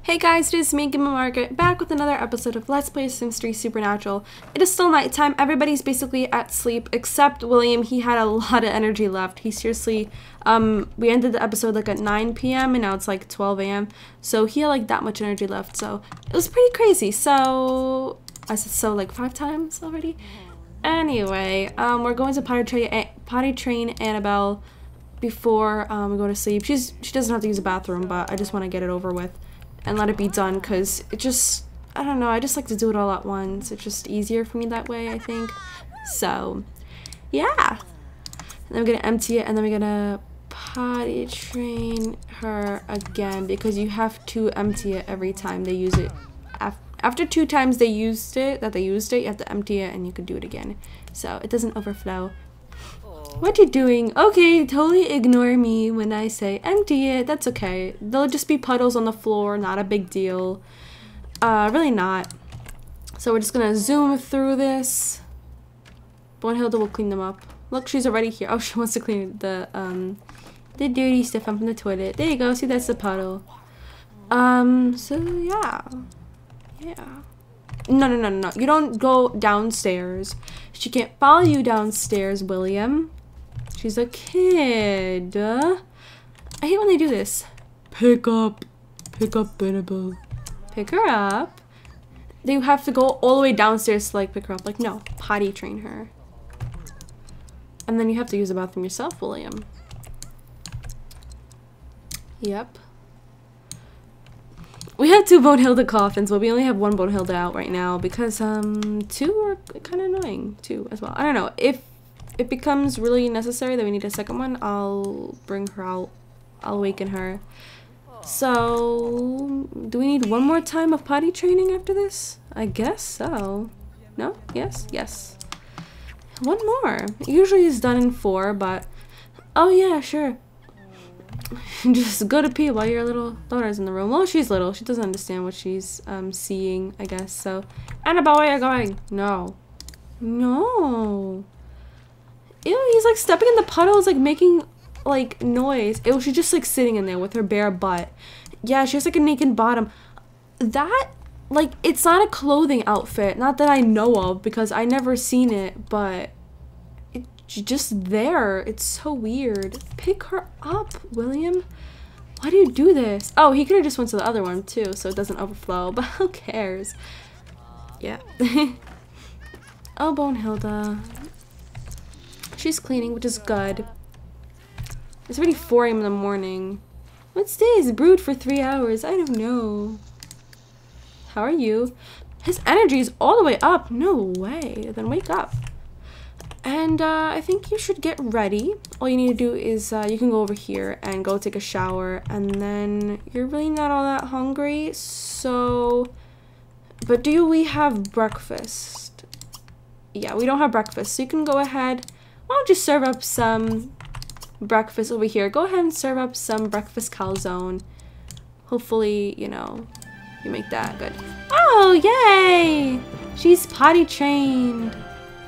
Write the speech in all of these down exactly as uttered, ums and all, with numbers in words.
Hey guys, it is me, Gimme Margaret, back with another episode of Let's Play Sims three Supernatural. It is still nighttime, everybody's basically at sleep, except William. He had a lot of energy left. He seriously, um, we ended the episode like at nine p m and now it's like twelve a m So he had like that much energy left, so it was pretty crazy. So, I said so like five times already? Anyway, um, we're going to potty, tra potty train Annabelle before um, we go to sleep. She's She doesn't have to use the bathroom, but I just want to get it over with and let it be done, because it just, I don't know, I just like to do it all at once. It's just easier for me that way, I think. So, yeah. And then we're gonna empty it, and then we're gonna potty train her again, because you have to empty it every time they use it. Af after two times they used it, that they used it, you have to empty it, and you can do it again. So, it doesn't overflow. What you doing? Okay, totally ignore me when I say empty it. That's okay. There'll just be puddles on the floor, not a big deal. Uh, really not. So we're just gonna zoom through this. Bonehilda will clean them up. Look, she's already here. Oh, she wants to clean the, um, the dirty stuff up from the toilet. There you go. See, that's the puddle. Um, so yeah. Yeah. No, no, no, no, no. You don't go downstairs. She can't follow you downstairs, William. She's a kid. Uh, I hate when they do this. Pick up. Pick up Annabelle. Pick her up. They have to go all the way downstairs to like pick her up. Like, no. Potty train her. And then you have to use the bathroom yourself, William. Yep. We have two Bonehilda coffins, but we only have one Bonehilda out right now because um two are kind of annoying too as well. I don't know, if it becomes really necessary that we need a second one, I'll bring her out. I'll awaken her. So do we need one more time of potty training after this? I guess so. No? Yes? Yes. One more. Usually it's done in four, but oh yeah, sure. Just go to pee while your little daughter's in the room. Well, she's little. She doesn't understand what she's um seeing, I guess. So, Annabelle, where are you going? No. No. Ew, he's like stepping in the puddles, like making like noise. Ew, she's just like sitting in there with her bare butt. Yeah, she has like a naked bottom. That, like, it's not a clothing outfit. Not that I know of, because I never seen it, but she's just there. It's so weird. Pick her up, William. Why do you do this? Oh, he could have just went to the other one too, so it doesn't overflow, but who cares? Yeah. Oh, Bonehilda. She's cleaning, which is good. It's already four a m in the morning. What's this? Brewed for three hours. I don't know. How are you? His energy is all the way up. No way. Then wake up. And uh, I think you should get ready. All you need to do is uh, you can go over here and go take a shower, and then you're really not all that hungry. So, but do we have breakfast? Yeah, we don't have breakfast, so you can go ahead. Why don't you serve up some breakfast over here? Go ahead and serve up some breakfast calzone. Hopefully, you know, you make that good. Oh, yay! She's potty trained.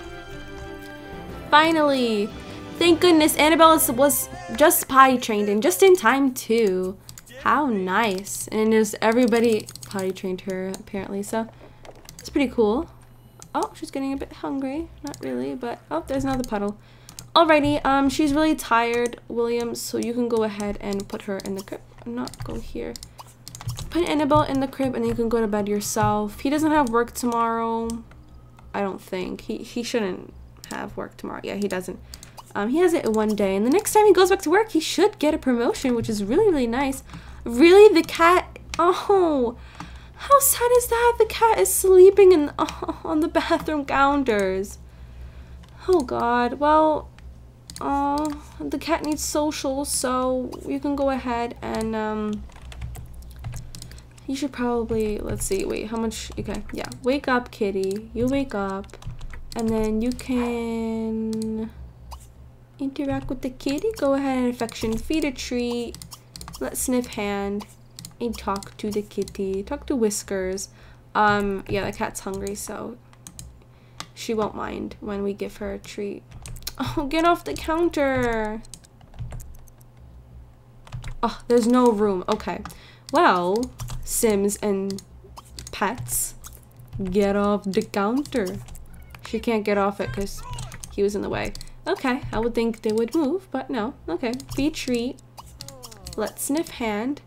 Finally! Thank goodness Annabelle was just potty trained, and just in time too. How nice. And there's everybody potty trained her apparently, so it's pretty cool. Oh, she's getting a bit hungry. Not really, but oh, there's another puddle. Alrighty, um, she's really tired, William, so you can go ahead and put her in the crib. Not go here. Put Annabelle in the crib, and then you can go to bed yourself. He doesn't have work tomorrow. I don't think. He, he shouldn't have work tomorrow. Yeah, he doesn't. Um, he has it one day, and the next time he goes back to work, he should get a promotion, which is really, really nice. Really, the cat? Oh, how sad is that? The cat is sleeping in oh, on the bathroom counters. Oh God. Well, oh, the cat needs social, so you can go ahead and um. You should probably, let's see. Wait, how much? Okay, yeah. Wake up, kitty. You wake up. And then you can interact with the kitty. Go ahead and affection, feed a treat, let sniff hand, and talk to the kitty. Talk to Whiskers. Um, yeah, the cat's hungry, so she won't mind when we give her a treat. Oh, get off the counter. Oh, there's no room. Okay. Well, Sims and pets. Get off the counter. She can't get off it because he was in the way. Okay, I would think they would move, but no. Okay, feed treat. Let's sniff hand.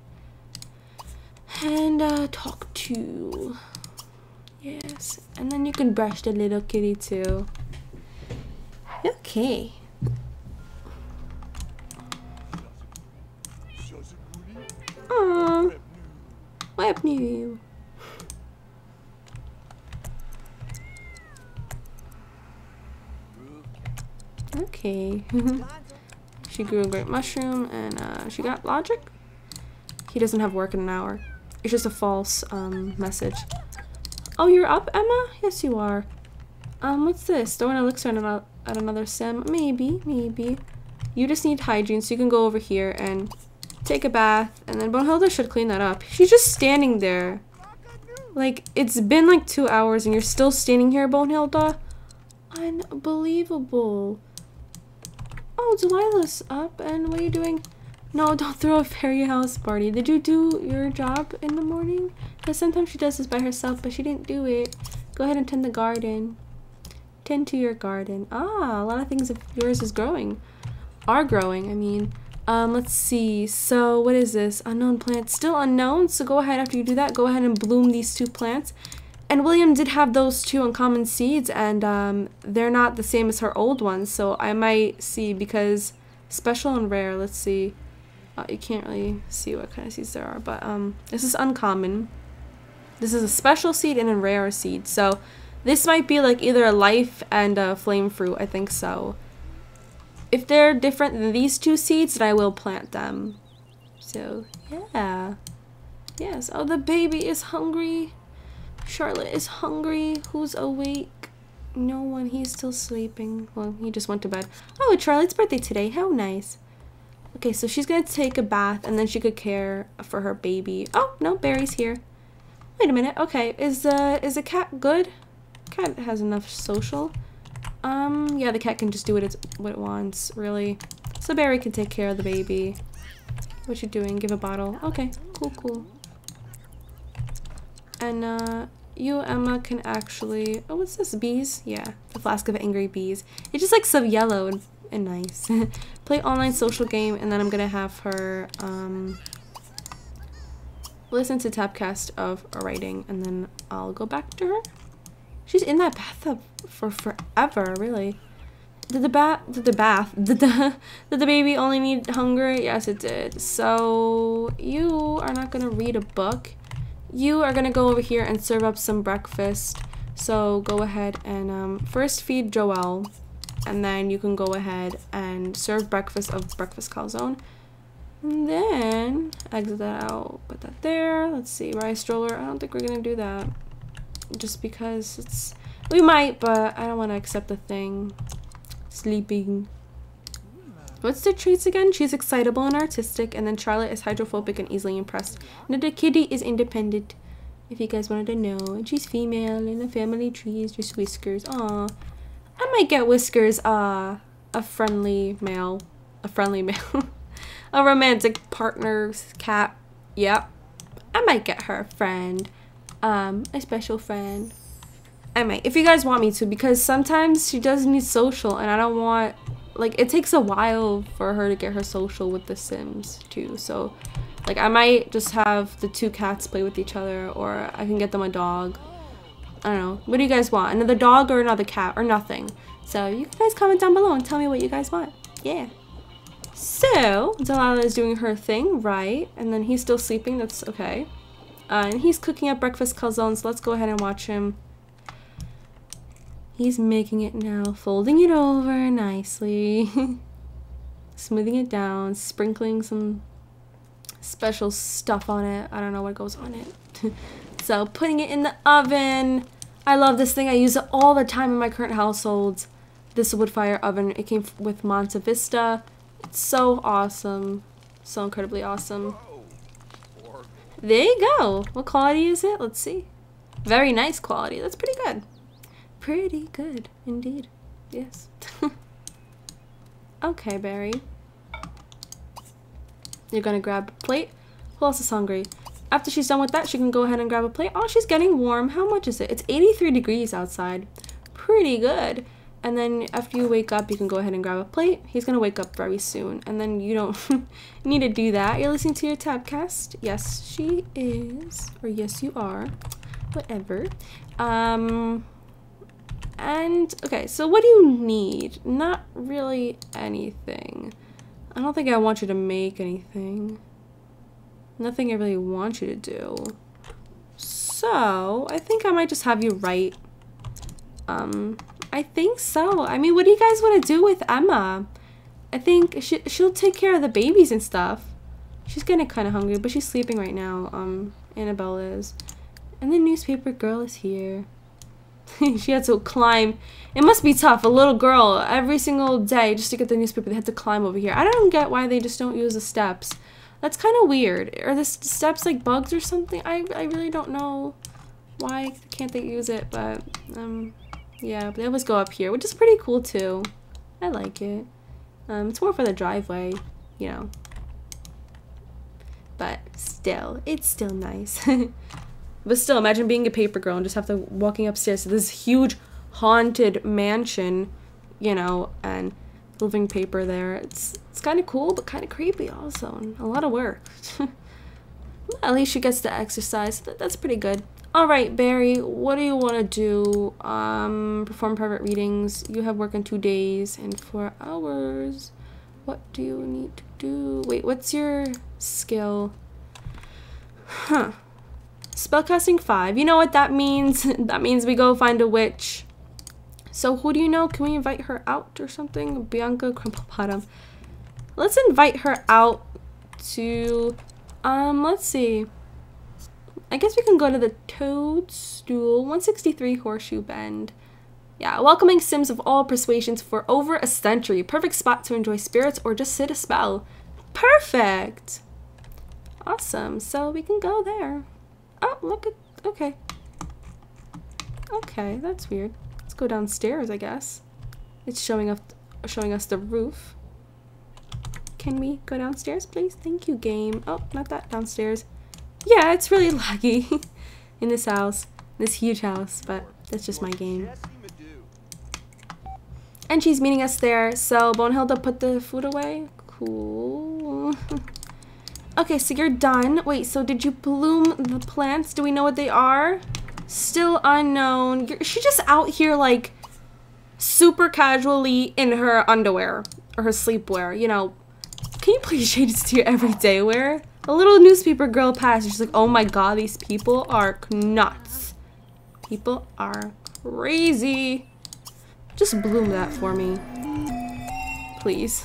And uh, talk to. Yes, and then you can brush the little kitty too. Okay. Aww. Web new. Okay. She grew a great mushroom and uh, she got logic. He doesn't have work in an hour. It's just a false um, message. Oh, you're up, Emma? Yes, you are. Um, what's this? Throw an elixir at another, at another sim? Maybe, maybe. You just need hygiene, so you can go over here and take a bath, and then Bonehilda should clean that up. She's just standing there. Like, it's been like two hours and you're still standing here, Bonehilda? Unbelievable. Oh, Delilah's up, and what are you doing? No, don't throw a fairy house party. Did you do your job in the morning? Because sometimes she does this by herself, but she didn't do it. Go ahead and tend the garden. Tend to your garden. Ah, a lot of things of yours is growing. Are growing, I mean. Um, let's see. So, what is this? Unknown plant. Still unknown, so go ahead after you do that. Go ahead and bloom these two plants. And William did have those two uncommon seeds, and um, they're not the same as her old ones, so I might see, because special and rare, let's see. Uh, you can't really see what kind of seeds there are, but um, this is uncommon. This is a special seed and a rare seed, so this might be like either a life and a flame fruit, I think so. If they're different than these two seeds, then I will plant them. So, yeah. Yes, oh, the baby is hungry. Charlotte is hungry. Who's awake? No one. He's still sleeping. Well, he just went to bed. Oh, it's Charlotte's birthday today. How nice. Okay, so she's gonna take a bath and then she could care for her baby. Oh, no, Barry's here. Wait a minute. Okay, is uh is the cat good? Cat has enough social. Um, yeah, the cat can just do what it's what it wants, really. So Barry can take care of the baby. What you doing? Give a bottle. Okay, cool, cool. And uh, you, Emma, can actually. Oh, what's this? Bees? Yeah, the flask of angry bees. It's just like so yellow and, and nice. Play online social game, and then I'm gonna have her um listen to Tapcast of a writing, and then I'll go back to her. She's in that bathtub for forever, really. Did the bath? Did the bath? Did the did the baby only need hunger? Yes, it did. So you are not gonna read a book. You are gonna go over here and serve up some breakfast. So go ahead and um, first feed Joelle, and then you can go ahead and serve breakfast of breakfast calzone. And then exit that out. Put that there. Let's see, rice stroller. I don't think we're gonna do that, just because it's. We might, but I don't want to accept the thing. Sleeping. What's the traits again? She's excitable and artistic, and then Charlotte is hydrophobic and easily impressed. And the kitty is independent, if you guys wanted to know. And she's female, and the family tree is just Whiskers. Aw. I might get Whiskers uh, a friendly male. A friendly male. A romantic partner cat. Yep. I might get her a friend. Um, a special friend. I might. If you guys want me to, because sometimes she does need social, and I don't want... Like, it takes a while for her to get her social with the Sims, too. So, like, I might just have the two cats play with each other, or I can get them a dog. I don't know. What do you guys want? Another dog or another cat? Or nothing? So, you guys comment down below and tell me what you guys want. Yeah. So, Delilah is doing her thing, right? And then he's still sleeping. That's okay. Uh, and he's cooking up breakfast calzone, so let's go ahead and watch him. He's making it now, folding it over nicely, smoothing it down, sprinkling some special stuff on it. I don't know what goes on it. So putting it in the oven. I love this thing. I use it all the time in my current household. This wood fire oven. It came with Monte Vista. It's so awesome. So incredibly awesome. There you go. What quality is it? Let's see. Very nice quality. That's pretty good. Pretty good, indeed. Yes. Okay, Barry. You're gonna grab a plate. Who else is hungry? after she's done with that, she can go ahead and grab a plate. Oh, she's getting warm. How much is it? It's eighty-three degrees outside. Pretty good. And then after you wake up, you can go ahead and grab a plate. He's gonna wake up very soon, and then you don't need to do that. You're listening to your Tabcast. Yes, she is, or yes, you are. Whatever. Um, and okay, so what do you need? Not really anything. I don't think I want you to make anything. Nothing I really want you to do. So I think I might just have you write. Um. I think so. I mean, what do you guys want to do with Emma? I think she, she'll take care of the babies and stuff. She's getting kind of hungry, but she's sleeping right now. Um, Annabelle is. And the newspaper girl is here. She had to climb. It must be tough. A little girl, every single day, just to get the newspaper, they had to climb over here. I don't get why they just don't use the steps. That's kind of weird. Are the steps like bugs or something? I, I really don't know why can't they use it, but... um. Yeah, but they always go up here, which is pretty cool too. I like it. Um, it's more for the driveway, you know. But still, it's still nice. But still, imagine being a paper girl and just have to walking upstairs to this huge haunted mansion, you know, and living paper there. It's it's kind of cool, but kind of creepy also, and a lot of work. At least she gets to exercise. That, that's pretty good. All right, Barry, what do you want to do? Um, perform private readings. You have work in two days and four hours. What do you need to do? Wait, what's your skill? Huh. Spellcasting five. You know what that means? That means we go find a witch. So who do you know? Can we invite her out or something? Bianca Crumplepottom. Let's invite her out to, um, let's see. I guess we can go to the Toadstool, one sixty-three Horseshoe Bend. Yeah, welcoming Sims of all persuasions for over a century. Perfect spot to enjoy spirits or just sit a spell. Perfect! Awesome, so we can go there. Oh, look at, okay. Okay, that's weird. Let's go downstairs, I guess. It's showing us, showing us the roof. Can we go downstairs, please? Thank you, game. Oh, not that, downstairs. Yeah, it's really laggy in this house, this huge house, but that's just my game. And she's meeting us there, so Bonehilda put the food away. Cool. Okay, so you're done. Wait, so did you bloom the plants? Do we know what they are? Still unknown. You're, she's just out here like super casually in her underwear or her sleepwear, you know. Can you please change this to your everyday wear? A little newspaper girl passed. She's like, oh my god, these people are nuts. People are crazy. Just bloom that for me. Please.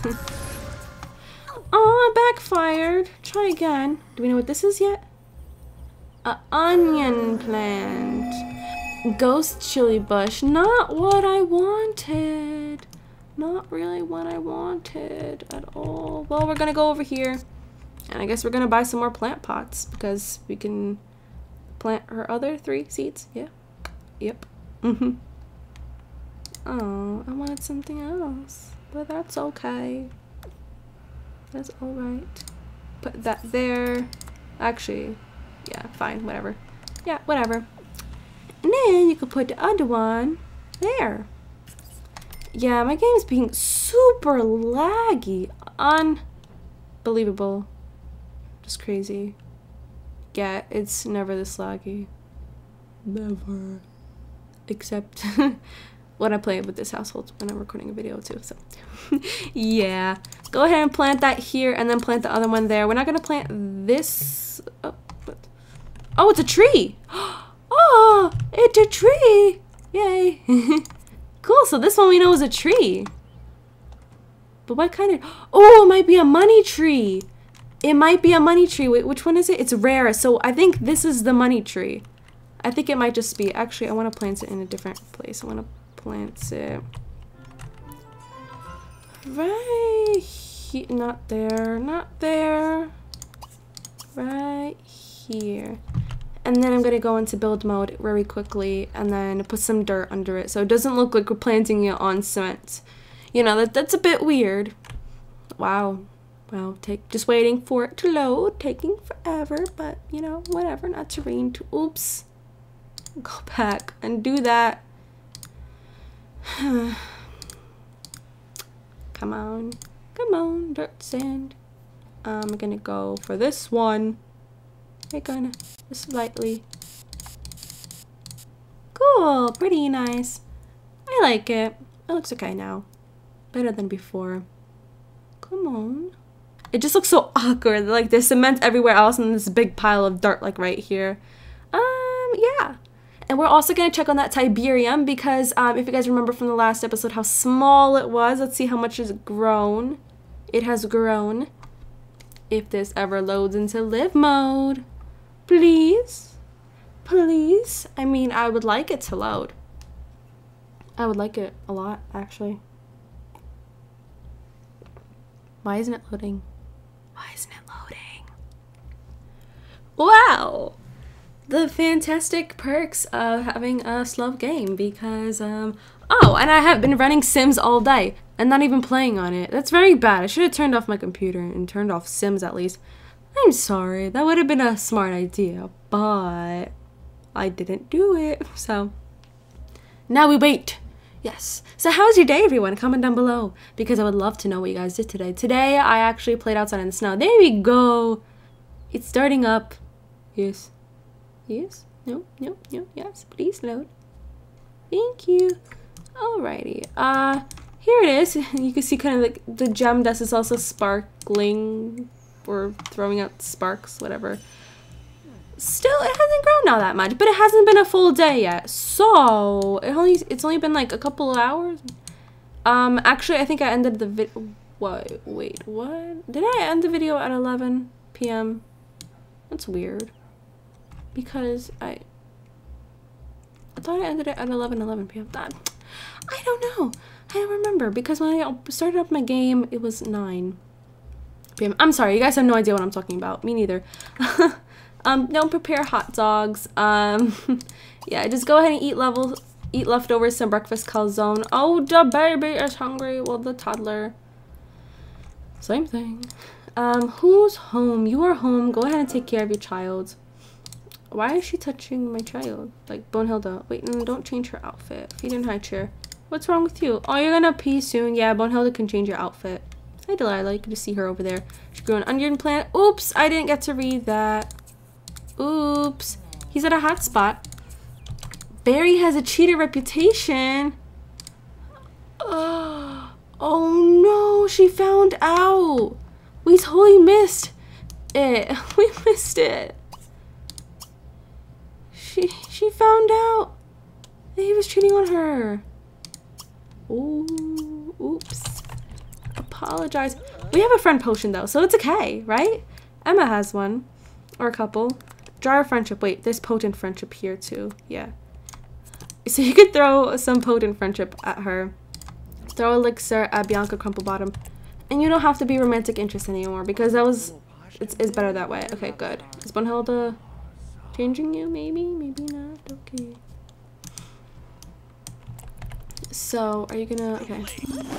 Oh, backfired. Try again. Do we know what this is yet? A onion plant. Ghost chili bush. Not what I wanted. Not really what I wanted at all. Well, we're gonna go over here. And I guess we're gonna buy some more plant pots because we can plant her other three seeds. Yeah. Yep. Mm-hmm. Oh, I wanted something else. But that's okay. That's alright. Put that there. Actually, yeah, fine, whatever. Yeah, whatever. And then you could put the other one there. Yeah, my game is being super laggy. Unbelievable. Just crazy. Yeah, it's never this laggy. Never. Except when I play with this household when I'm recording a video too, so. Yeah. Go ahead and plant that here and then plant the other one there. We're not gonna plant this. Oh, what? Oh, it's a tree! Oh, it's a tree! Yay. Cool, so this one we know is a tree. But what kind of... Oh, it might be a money tree. It might be a money tree. Wait, which one is it? It's rare, so I think this is the money tree. I think it might just be... Actually, I want to plant it in a different place. I want to plant it... Right here. Not there. Not there. Right here. And then I'm going to go into build mode very quickly and then put some dirt under it so it doesn't look like we're planting it on cement. You know, that that's a bit weird. Wow. Well, take just waiting for it to load, taking forever, but you know, whatever, not terrain to oops. Go back and do that. Come on. Come on, dirt sand. I'm gonna go for this one. We're gonna slightly. Cool, pretty nice. I like it. It looks okay now. Better than before. Come on. It just looks so awkward. Like there's cement everywhere else and this big pile of dirt like right here. Um, yeah. And we're also going to check on that Tiberium because um, if you guys remember from the last episode how small it was. Let's see how much it's grown. It has grown. If this ever loads into live mode. Please. Please. I mean, I would like it to load. I would like it a lot, actually. Why isn't it loading? Why isn't it loading? Wow! The fantastic perks of having a slow game because, um, oh, and I have been running Sims all day and not even playing on it. That's very bad. I should have turned off my computer and turned off Sims at least. I'm sorry. That would have been a smart idea, but I didn't do it. So, now we wait. Yes. So how was your day, everyone? Comment down below because I would love to know what you guys did today. Today, I actually played outside in the snow. There we go. It's starting up. Yes. Yes. No. No. No. Yes. Please load. Thank you. Alrighty. Uh, here it is. You can see kind of like the gem dust is also sparkling or throwing out sparks, whatever. Still, it hasn't grown all that much, but it hasn't been a full day yet. So it only it's only been like a couple of hours. Um, actually, I think I ended the vid. What? Wait, what? Did I end the video at eleven P M? That's weird. Because I, I thought I ended it at eleven eleven P M That I don't know. I don't remember because when I started up my game, it was nine P M I'm sorry, you guys have no idea what I'm talking about. Me neither. Um, don't prepare hot dogs. Um, yeah, just go ahead and eat level, eat leftovers, some breakfast calzone. Oh, the baby is hungry. Well, the toddler. Same thing. Um, who's home? You are home. Go ahead and take care of your child. Why is she touching my child? Like, Bonehilda. Wait, no, don't change her outfit. Feed in high chair. What's wrong with you? Oh, you're gonna pee soon. Yeah, Bonehilda can change your outfit. Hi, Delilah. You can just see her over there. She grew an onion plant. Oops, I didn't get to read that. Oops. He's at a hot spot. Barry has a cheater reputation. Oh, oh no, she found out. We totally missed it. We missed it. She she found out that he was cheating on her. Ooh, oops. Apologize. We have a friend potion though, so it's okay, right? Emma has one. Or a couple. Jar of friendship. Wait, there's potent friendship here too. Yeah. So you could throw some potent friendship at her. Throw elixir at Bianca Crumplebottom. And you don't have to be romantic interest anymore because that was it's, it's better that way. Okay, good. Is Bonehilda changing you? Maybe, maybe not. Okay. So are you gonna okay.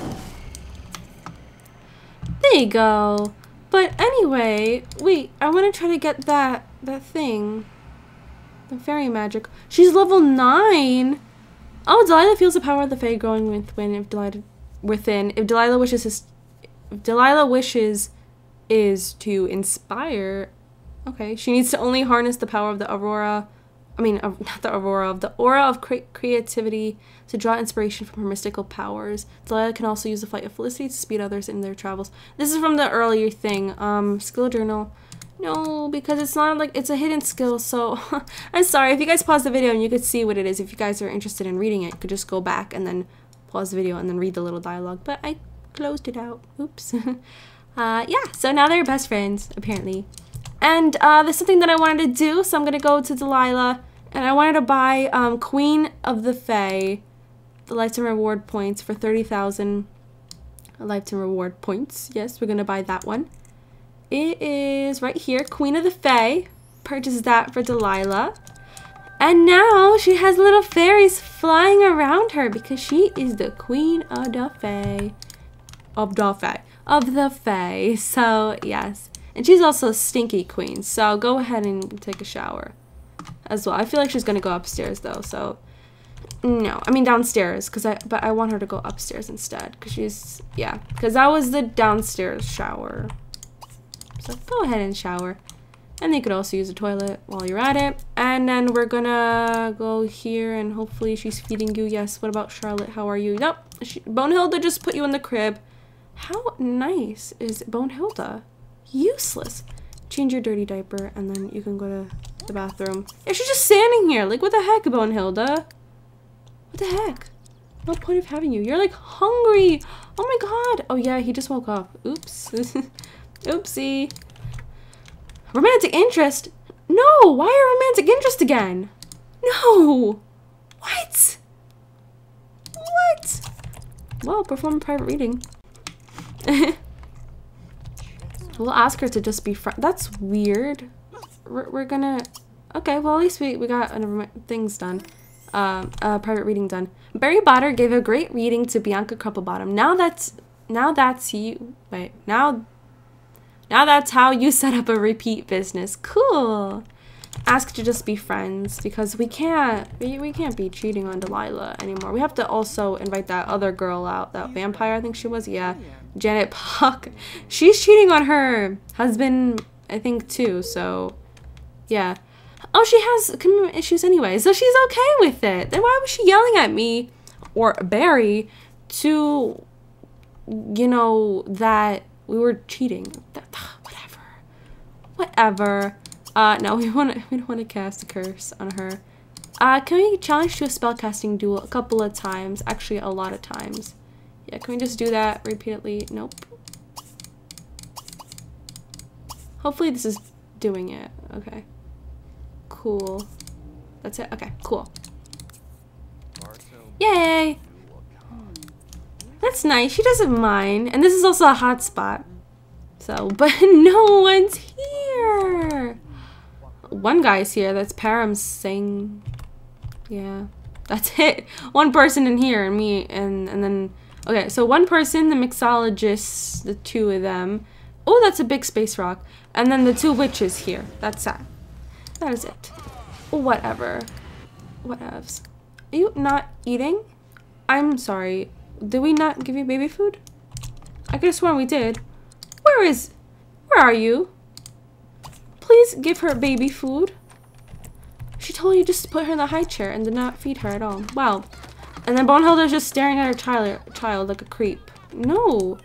There you go. But anyway, wait, I wanna try to get that that thing. The fairy magic. She's level nine. Oh, Delilah feels the power of the Fae growing within. If Delilah within, if Delilah wishes, his, if Delilah wishes, is to inspire. Okay, she needs to only harness the power of the aurora. I mean, uh, not the aurora of the aura of cre creativity to draw inspiration from her mystical powers. Delilah can also use the flight of felicity to speed others in their travels. This is from the earlier thing. Um, skill journal. No, because it's not like it's a hidden skill, so I'm sorry. If you guys pause the video and you could see what it is, if you guys are interested in reading it, you could just go back and then pause the video and then read the little dialogue. But I closed it out. Oops. uh, yeah, so now they're best friends, apparently. And uh, there's something that I wanted to do, so I'm going to go to Delilah. And I wanted to buy um, Queen of the Fae, the Lifetime Reward points for thirty thousand Lifetime Reward points. Yes, we're going to buy that one. It is right here, Queen of the Fae. Purchase that for Delilah. And now she has little fairies flying around her because she is the Queen of the Fae. Of the Fae. of the Fae. So, yes. And she's also a stinky queen, so go ahead and take a shower as well. I feel like she's gonna go upstairs though, so no, I mean downstairs, because I but I want her to go upstairs instead, because she's, yeah, because that was the downstairs shower. So go ahead and shower. And you could also use the toilet while you're at it. And then we're gonna go here, and hopefully she's feeding you. Yes, what about Charlotte? How are you? Nope, she, Bonehilda just put you in the crib. How nice is Bonehilda? Useless. Change your dirty diaper, and then you can go to the bathroom. Yeah, she's just standing here. Like, what the heck, Bonehilda? What the heck? No point of having you. You're like hungry. Oh my god. Oh yeah, he just woke up. Oops. Oopsie. Romantic interest? No! Why a romantic interest again? No! What? What? Well, perform a private reading. We'll ask her to just be friends. That's weird. We're, we're gonna... Okay, well at least we, we got uh, things done. Um, uh, private reading done. Barry Botter gave a great reading to Bianca Crumplebottom. Now that's... Now that's you... Wait, now... Now that's how you set up a repeat business. Cool. Ask to just be friends, because we can't we, we can't be cheating on Delilah anymore. We have to also invite that other girl out, that vampire I think she was. Yeah, Janet Puck. She's cheating on her husband I think too, so yeah. Oh, she has commitment issues anyway, so she's okay with it. Then why was she yelling at me or Barry to, you know, that we were cheating? That, whatever. Whatever. Uh, no, we want to. We don't want to cast a curse on her. Uh, can we challenge to a spellcasting duel a couple of times? Actually, a lot of times. Yeah, can we just do that repeatedly? Nope. Hopefully this is doing it. Okay. Cool. That's it? Okay, cool. Yay! That's nice. She doesn't mind. And this is also a hot spot. So, but no one's here. One guy's here. That's Param saying, yeah, that's it. One person in here, and me, and and then okay. So one person, the mixologists, the two of them. Oh, that's a big space rock. And then the two witches here. That's that. That is it. Whatever. Whatevs. Are you not eating? I'm sorry. Did we not give you baby food? I could have sworn we did. Where is? Where are you? Please give her baby food. She told you just to put her in the high chair and did not feed her at all. Wow. And then Bonehilda's just staring at her child, child like a creep. No.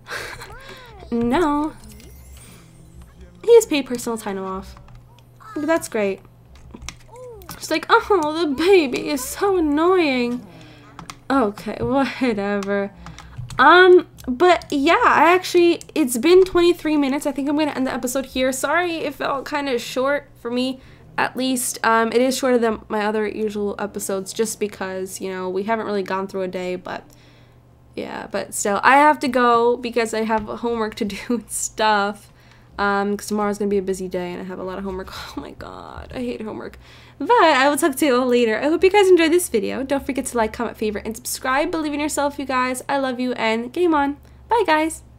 No. He has paid personal time off. But that's great. She's like, oh, the baby is so annoying. Okay, whatever. Um, but yeah, I actually, it's been twenty-three minutes. I think I'm going to end the episode here. Sorry, it felt kind of short for me, at least. Um, it is shorter than my other usual episodes just because, you know, we haven't really gone through a day, but yeah, but still, I have to go because I have homework to do and stuff. Um, because tomorrow's going to be a busy day and I have a lot of homework. Oh my god, I hate homework. But I will talk to you all later. I hope you guys enjoyed this video. Don't forget to like, comment, favorite, and subscribe. Believe in yourself, you guys. I love you, and game on. Bye, guys.